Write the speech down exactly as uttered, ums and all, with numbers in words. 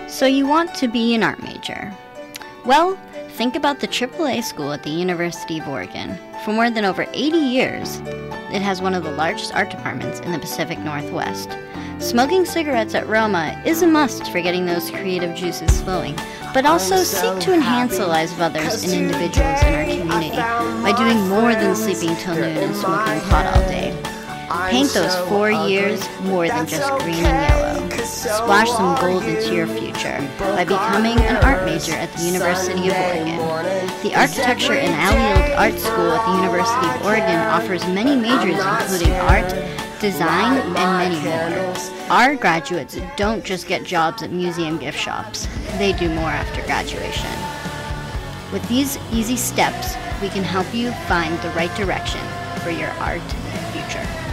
So you want to be an art major. Well, think about the triple A school at the University of Oregon. For more than over eighty years, it has one of the largest art departments in the Pacific Northwest. Smoking cigarettes at Roma is a must for getting those creative juices flowing, but also seek to enhance the lives of others and individuals in our community by doing more than sleeping till noon and smoking pot all day. Paint those four years more than just green and yellow. Splash some gold into your future by becoming an art major at the University of Oregon. The Architecture and Allied Art School at the University of Oregon offers many majors including art, design, and many more. Our graduates don't just get jobs at museum gift shops. They do more after graduation. With these easy steps, we can help you find the right direction for your art future.